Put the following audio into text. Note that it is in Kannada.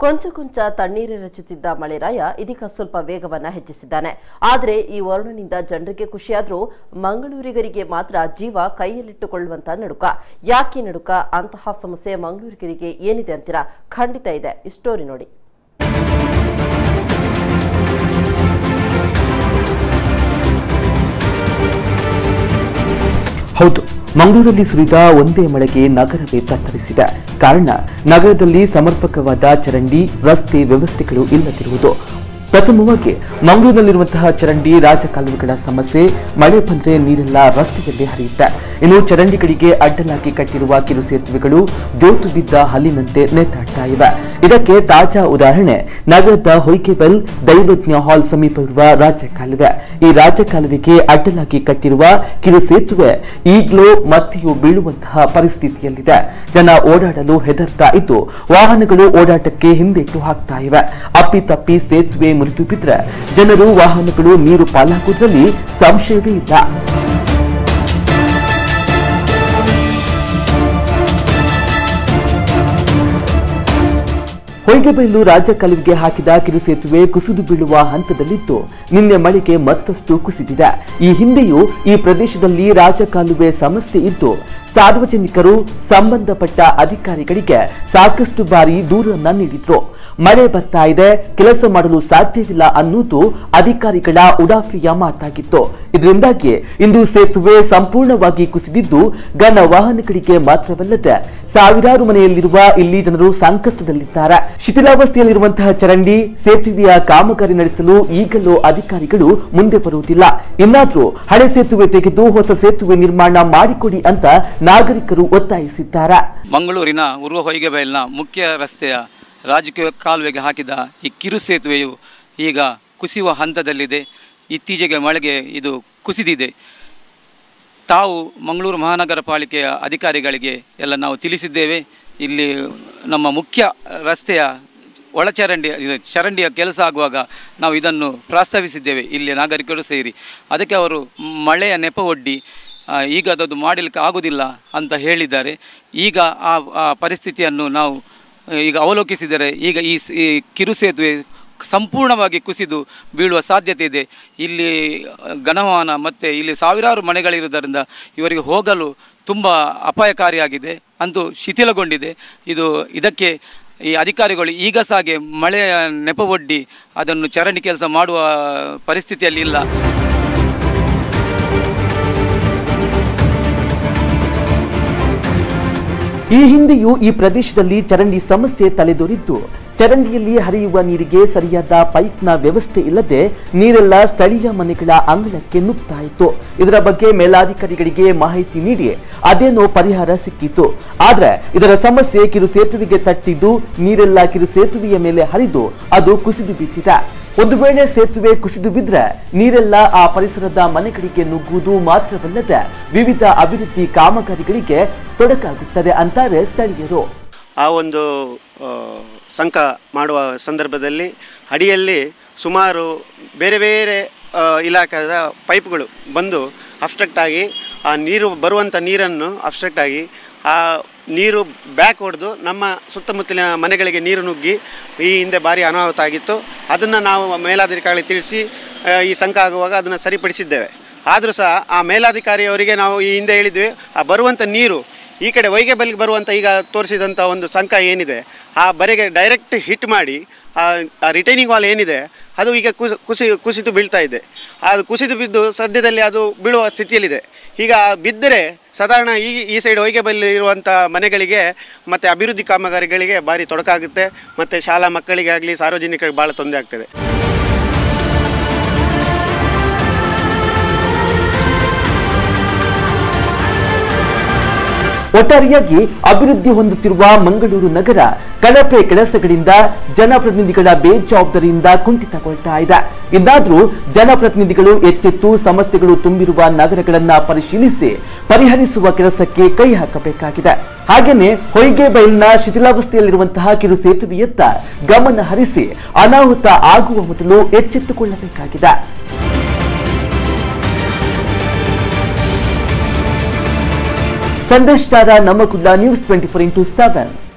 ಕೊಂಚ ಕೊಂಚ ತಣ್ಣೀರೆರಚುತ್ತಿದ್ದ ಮಳೆರಾಯ ಇದೀಗ ಸ್ವಲ್ಪ ವೇಗವನ್ನ ಹೆಚ್ಚಿಸಿದ್ದಾನೆ. ಆದರೆ ಈ ವರುಣನಿಂದ ಜನರಿಗೆ ಖುಷಿಯಾದ್ರೂ ಮಂಗಳೂರಿಗರಿಗೆ ಮಾತ್ರ ಜೀವ ಕೈಯಲ್ಲಿಟ್ಟುಕೊಳ್ಳುವಂತ ನಡುಕ. ಯಾಕೆ ನಡುಕ? ಅಂತಹ ಸಮಸ್ಯೆ ಮಂಗಳೂರಿಗರಿಗೆ ಏನಿದೆ ಅಂತೀರಾ? ಖಂಡಿತ ಇದೆ. ಈ ಸ್ಟೋರಿ ನೋಡಿ. ಹೌದು, ಮಂಗಳೂರಲ್ಲಿ ಸುರಿದ ಒಂದೇ ಮಳೆಗೆ ನಗರವೇ ತತ್ತರಿಸಿದೆ. ಕಾರಣ ನಗರದಲ್ಲಿ ಸಮರ್ಪಕವಾದ ಚರಂಡಿ ರಸ್ತೆ ವ್ಯವಸ್ಥೆಗಳು ಇಲ್ಲದಿರುವುದು. ಪ್ರಥಮವಾಗಿ ಮಂಗಳೂರಿನಲ್ಲಿರುವಂತಹ ಚರಂಡಿ ರಾಜಕಾಲುವೆಗಳ ಸಮಸ್ಯೆ. ಮಳೆ ಬಂದ್ರೆ ನೀರೆಲ್ಲ ರಸ್ತೆಯಲ್ಲಿ ಹರಿಯುತ್ತೆ. ಇನ್ನು ಚರಂಡಿಗಳಿಗೆ ಅಡ್ಡಲಾಗಿ ಕಟ್ಟಿರುವ ಕಿರು ಸೇತುವೆಗಳು ಜೋತು ಬಿದ್ದ ಹಲ್ಲಿನಂತೆ ನೇತಾಡ್ತಾ ಇವೆ. ಇದಕ್ಕೆ ತಾಜಾ ಉದಾಹರಣೆ ನಗರದ ಹೊಯ್ಗೆಬೆಲ್ ದೈವಜ್ಞ ಹಾಲ್ ಸಮೀಪ ಇರುವ ರಾಜಕಾಲುವೆ. ಈ ರಾಜಕಾಲುವೆಗೆ ಅಡ್ಡಲಾಗಿ ಕಟ್ಟಿರುವ ಕಿರು ಸೇತುವೆ ಈಗಲೂ ಮತ್ತೆಯೂ ಬೀಳುವಂತಹ ಪರಿಸ್ಥಿತಿಯಲ್ಲಿದೆ. ಜನ ಓಡಾಡಲು ಹೆದರ್ತಾ ಇದ್ದು ವಾಹನಗಳು ಓಡಾಟಕ್ಕೆ ಹಿಂದೇಟು ಹಾಕ್ತಾ ಇವೆ. ಅಪ್ಪಿತಪ್ಪಿ ಸೇತುವೆ ಮುರಿದು ಬಿದ್ರೆ ಜನರು ವಾಹನಗಳು ನೀರು ಪಾಲಾಗುವುದರಲ್ಲಿ ಸಂಶಯವೇ ಇಲ್ಲ. ಹೊಯ್ಗೆಬೈಲು ರಾಜಕಾಲುವೆಗೆ ಹಾಕಿದ ಕಿರು ಸೇತುವೆ ಕುಸಿದು ಬೀಳುವ ಹಂತದಲ್ಲಿದ್ದು ನಿನ್ನೆ ಮಳೆಗೆ ಮತ್ತಷ್ಟು ಕುಸಿದಿದೆ. ಈ ಹಿಂದೆಯೂ ಈ ಪ್ರದೇಶದಲ್ಲಿ ರಾಜಕಾಲುವೆ ಸಮಸ್ಯೆ ಇದ್ದು ಸಾರ್ವಜನಿಕರು ಸಂಬಂಧಪಟ್ಟ ಅಧಿಕಾರಿಗಳಿಗೆ ಸಾಕಷ್ಟು ಬಾರಿ ದೂರನ್ನ ನೀಡಿದ್ರು. ಮಳೆ ಬರ್ತಾ ಇದೆ, ಕೆಲಸ ಮಾಡಲು ಸಾಧ್ಯವಿಲ್ಲ ಅನ್ನೋದು ಅಧಿಕಾರಿಗಳ ಉಡಾಫೆಯ ಮಾತಾಗಿತ್ತು. ಇದರಿಂದಾಗಿ ಇಂದು ಸೇತುವೆ ಸಂಪೂರ್ಣವಾಗಿ ಕುಸಿದಿದ್ದು ಘನ ವಾಹನಗಳಿಗೆ ಮಾತ್ರವಲ್ಲದೆ ಸಾವಿರಾರು ಮನೆಯಲ್ಲಿರುವ ಇಲ್ಲಿ ಜನರು ಸಂಕಷ್ಟದಲ್ಲಿದ್ದಾರೆ. ಶಿಥಿಲಾವಸ್ಥೆಯಲ್ಲಿರುವಂತಹ ಚರಂಡಿ ಸೇತುವೆಯ ಕಾಮಗಾರಿ ನಡೆಸಲು ಈಗಲೂ ಅಧಿಕಾರಿಗಳು ಮುಂದೆ ಬರುವುದಿಲ್ಲ. ಇನ್ನಾದ್ರೂ ಹಳೆ ಸೇತುವೆ ತೆಗೆದು ಹೊಸ ಸೇತುವೆ ನಿರ್ಮಾಣ ಮಾಡಿಕೊಡಿ ಅಂತ ನಾಗರಿಕರು ಒತ್ತಾಯಿಸಿದ್ದಾರೆ. ಮಂಗಳೂರಿನ ಉರ್ವ ಹೊಯ್ಗೆಬೈಲ್ನ ಮುಖ್ಯ ರಸ್ತೆಯ ರಾಜಕೀಯ ಕಾಲುವೆಗೆ ಹಾಕಿದ ಈ ಕಿರು ಸೇತುವೆಯು ಈಗ ಕುಸಿಯುವ ಹಂತದಲ್ಲಿದೆ. ಇತ್ತೀಚೆಗೆ ಮಳೆಗೆ ಇದು ಕುಸಿದಿದೆ. ತಾವು ಮಂಗಳೂರು ಮಹಾನಗರ ಪಾಲಿಕೆಯ ಅಧಿಕಾರಿಗಳಿಗೆ ಎಲ್ಲ ನಾವು ತಿಳಿಸಿದ್ದೇವೆ. ಇಲ್ಲಿ ನಮ್ಮ ಮುಖ್ಯ ರಸ್ತೆಯ ಚರಂಡಿಯ ಕೆಲಸ ಆಗುವಾಗ ನಾವು ಇದನ್ನು ಪ್ರಸ್ತಾವಿಸಿದ್ದೇವೆ, ಇಲ್ಲಿ ನಾಗರಿಕರು ಸೇರಿ. ಅದಕ್ಕೆ ಅವರು ಮಳೆಯ ನೆಪ ಒಡ್ಡಿ ಈಗ ಅದನ್ನು ಮಾಡಲಿಕ್ಕೆ ಆಗುವುದಿಲ್ಲ ಅಂತ ಹೇಳಿದ್ದಾರೆ. ಈಗ ಆ ಪರಿಸ್ಥಿತಿಯನ್ನು ನಾವು ಈಗ ಅವಲೋಕಿಸಿದರೆ ಈಗ ಈ ಕಿರು ಸೇತುವೆ ಸಂಪೂರ್ಣವಾಗಿ ಕುಸಿದು ಬೀಳುವ ಸಾಧ್ಯತೆ ಇದೆ. ಇಲ್ಲಿ ಘನವಾಹನ ಮತ್ತು ಇಲ್ಲಿ ಸಾವಿರಾರು ಮನೆಗಳಿರುವುದರಿಂದ ಇವರಿಗೆ ಹೋಗಲು ತುಂಬ ಅಪಾಯಕಾರಿಯಾಗಿದೆ, ಅಂತೂ ಶಿಥಿಲಗೊಂಡಿದೆ. ಇದಕ್ಕೆ ಈ ಅಧಿಕಾರಿಗಳು ಈಗ ಸಾಗೆ ಮಳೆಯ ನೆಪ ಒಡ್ಡಿ ಅದನ್ನು ಚರಂಡಿ ಕೆಲಸ ಮಾಡುವ ಪರಿಸ್ಥಿತಿಯಲ್ಲಿ ಇಲ್ಲ. ಈ ಹಿಂದೆಯೂ ಈ ಪ್ರದೇಶದಲ್ಲಿ ಚರಂಡಿ ಸಮಸ್ಯೆ ತಲೆದೋರಿದ್ದು ಚರಂಡಿಯಲ್ಲಿ ಹರಿಯುವ ನೀರಿಗೆ ಸರಿಯಾದ ಪೈಪ್ನ ವ್ಯವಸ್ಥೆ ಇಲ್ಲದೆ ನೀರೆಲ್ಲ ಸ್ಥಳೀಯ ಮನೆಗಳ ಅಂಗಳಕ್ಕೆ ನುಗ್ತಾ ಇತ್ತು. ಇದರ ಬಗ್ಗೆ ಮೇಲಾಧಿಕಾರಿಗಳಿಗೆ ಮಾಹಿತಿ ನೀಡಿ ಅದೇನೋ ಪರಿಹಾರ ಸಿಕ್ಕಿತ್ತು. ಆದ್ರೆ ಇದರ ಸಮಸ್ಯೆ ಕಿರು ಸೇತುವೆಗೆ ತಟ್ಟಿದ್ದು ನೀರೆಲ್ಲ ಕಿರು ಸೇತುವೆಯ ಮೇಲೆ ಹರಿದು ಅದು ಕುಸಿದು ಬಿದ್ದಿದೆ. ಒಂದು ವೇಳೆ ಸೇತುವೆ ಕುಸಿದು ಬಿದ್ರೆ ನೀರೆಲ್ಲ ಆ ಪರಿಸರದ ಮನೆಗಳಿಗೆ ನುಗ್ಗುವುದು ಮಾತ್ರವಲ್ಲದೆ ವಿವಿಧ ಅಭಿವೃದ್ಧಿ ಕಾಮಗಾರಿಗಳಿಗೆ ತೊಡಕಾಗುತ್ತದೆ ಅಂತಾರೆ ಸ್ಥಳೀಯರು. ಆ ಒಂದು ಸಂಕ ಮಾಡುವ ಸಂದರ್ಭದಲ್ಲಿ ಅಡಿಯಲ್ಲಿ ಸುಮಾರು ಬೇರೆ ಬೇರೆ ಇಲಾಖೆಯ ಪೈಪ್ಗಳು ಬಂದು ಅಬ್ಸ್ಟ್ರಕ್ಟ್ ಆಗಿ ಆ ನೀರು ಬರುವಂಥ ನೀರನ್ನು ಅಬ್ಸ್ಟ್ರಕ್ಟ್ ಆಗಿ ಆ ನೀರು ಬ್ಯಾಕ್ ಹೊಡೆದು ನಮ್ಮ ಸುತ್ತಮುತ್ತಲಿನ ಮನೆಗಳಿಗೆ ನೀರು ನುಗ್ಗಿ ಈ ಹಿಂದೆ ಭಾರಿ ಅನಾಹುತ ಆಗಿತ್ತು. ಅದನ್ನು ನಾವು ಮೇಲಾಧಿಕಾರಿಗೆ ತಿಳಿಸಿ ಈ ಸಂಕ ಆಗುವಾಗ ಅದನ್ನು ಸರಿಪಡಿಸಿದ್ದೇವೆ. ಆದರೂ ಸಹ ಆ ಮೇಲಾಧಿಕಾರಿಯವರಿಗೆ ನಾವು ಈ ಹಿಂದೆ ಹೇಳಿದ್ವಿ, ಆ ಬರುವಂಥ ನೀರು ಈ ಕಡೆ ಹೊಯ್ಗೆಬೆಲ್ಗೆ ಬರುವಂಥ ಈಗ ತೋರಿಸಿದಂಥ ಒಂದು ಸಂಕ ಏನಿದೆ ಆ ಬರೆಗೆ ಡೈರೆಕ್ಟ್ ಹಿಟ್ ಮಾಡಿ ಆ ರಿಟೈನಿಂಗ್ ವಾಲ್ ಏನಿದೆ ಅದು ಈಗ ಕುಸಿದು ಬೀಳ್ತಾ ಇದೆ. ಅದು ಕುಸಿದು ಬಿದ್ದು ಸದ್ಯದಲ್ಲಿ ಅದು ಬೀಳುವ ಸ್ಥಿತಿಯಲ್ಲಿದೆ. ಈಗ ಬಿದ್ದರೆ ಸಾಧಾರಣ ಈ ಸೈಡ್ ಹೊಯ್ಗೆಬೆಲ್ ಇರುವಂಥ ಮನೆಗಳಿಗೆ ಮತ್ತು ಅಭಿವೃದ್ಧಿ ಕಾಮಗಾರಿಗಳಿಗೆ ಭಾರಿ ತೊಡಕಾಗುತ್ತೆ. ಮತ್ತು ಶಾಲಾ ಮಕ್ಕಳಿಗೆ ಆಗಲಿ ಸಾರ್ವಜನಿಕರಿಗೆ ಭಾಳ ತೊಂದರೆ ಆಗ್ತದೆ. ಒಟ್ಟಾರೆಯಾಗಿ ಅಭಿವೃದ್ಧಿ ಹೊಂದುತ್ತಿರುವ ಮಂಗಳೂರು ನಗರ ಕಳಪೆ ಕೆಲಸಗಳಿಂದ ಜನಪ್ರತಿನಿಧಿಗಳ ಬೇಜವಾಬ್ದಾರಿಯಿಂದ ಕುಂಠಿತಗೊಳ್ತಾ ಇದೆ. ಇನ್ನಾದ್ರೂ ಜನಪ್ರತಿನಿಧಿಗಳು ಎಚ್ಚೆತ್ತು ಸಮಸ್ಯೆಗಳು ತುಂಬಿರುವ ನಗರಗಳನ್ನ ಪರಿಶೀಲಿಸಿ ಪರಿಹರಿಸುವ ಕೆಲಸಕ್ಕೆ ಕೈ ಹಾಕಬೇಕಾಗಿದೆ. ಹಾಗೇನೆ ಹೊಯ್ಗೆಬೈಲ್ನ ಶಿಥಿಲಾವಸ್ಥೆಯಲ್ಲಿರುವಂತಹ ಕಿರು ಸೇತುವೆಯತ್ತ ಗಮನ ಹರಿಸಿ ಅನಾಹುತ ಆಗುವ ಮೊದಲು ಎಚ್ಚೆತ್ತುಕೊಳ್ಳಬೇಕಾಗಿದೆ. Sandesh ಟಾರಾ, ನಮ್ಮಕುಲ್ಲ, news 24x7.